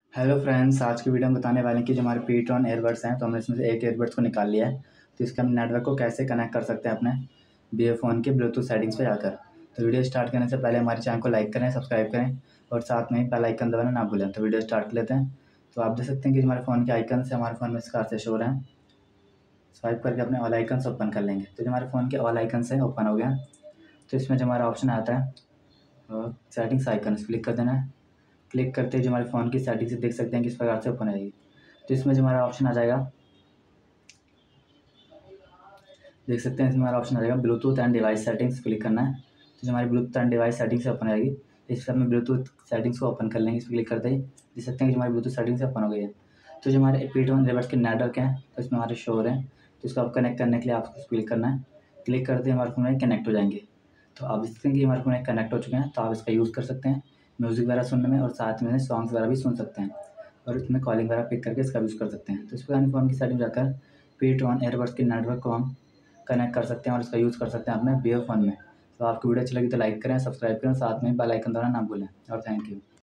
Hello friends, आज की video में बताने वाले हैं कि जो हमारे पीटॉन एयरबड्स हैं तो हमने इसमें से एक एयरबड्स को निकाल लिया है। तो इसके हम नेटवर्क को कैसे कनेक्ट कर सकते हैं अपने बीए फ़ोन के ब्लूटूथ सेटिंग्स पे जाकर। तो वीडियो स्टार्ट करने से पहले हमारे चैनल को लाइक करें, सब्सक्राइब करें और साथ में ही बेल आइकन दबाना ना भूलें। तो वीडियो स्टार्ट कर लेते हैं। तो आप देख सकते हैं कि हमारे फ़ोन के आइकन से हमारे फ़ोन में इस कार से शो हो रहे हैं। स्वाइप करके अपने ऑल आइकन्स ओपन कर लेंगे। तो जो हमारे फ़ोन के ऑल आइकन्स हैं ओपन हो गया। तो इसमें जो हमारा ऑप्शन आता है सेटिंग्स आइकन, इस क्लिक कर देना है। क्लिक करते ही जो हमारे फ़ोन की सेटिंग्स देख सकते हैं किस प्रकार से ओपन आएगी। तो इसमें जो हमारा ऑप्शन आ जाएगा, देख सकते हैं इसमें हमारा ऑप्शन आ जाएगा Bluetooth and device settings, click करना है। तो जो हमारी Bluetooth and device settings open आएगी, इस पर हमें ब्लूटूथ सेटिंग्स को ओपन कर लेंगे। इस पर क्लिक करते ही देख सकते हैं कि हमारी ब्लूटूथ सेटिंग्स ओपन हो गई है। तो जो हमारे पीटॉन एयरबड्स के नेटवर्क हैं तो इसमें हमारे शो हो रहे हैं। तो इसको आप कनेक्ट करने के लिए आपको क्लिक करना है। क्लिक करते ही हमारे फ़ोन में कनेक्ट हो जाएंगे। तो आप देख सकते हैं कि हमारे फ़ोन में कनेक्ट हो चुके हैं। तो आप इसका यूज़ कर सकते हैं म्यूज़िक वगैरह सुनने में, और साथ में सॉन्ग्स वगैरह भी सुन सकते हैं, और इसमें कॉलिंग वगैरह पिक करके इसका यूज़ कर सकते हैं। तो इस प्रकार फ़ोन की सेटिंग जाकर पीटॉन एयरबड्स के नेटवर्क को हम कनेक्ट कर सकते हैं और इसका यूज़ कर सकते हैं अपने बियर फ़ोन में। तो आपको वीडियो अच्छी लगी तो लाइक करें, सब्सक्राइब करें, साथ में बेल आइकन दबाना ना भूलें। और थैंक यू।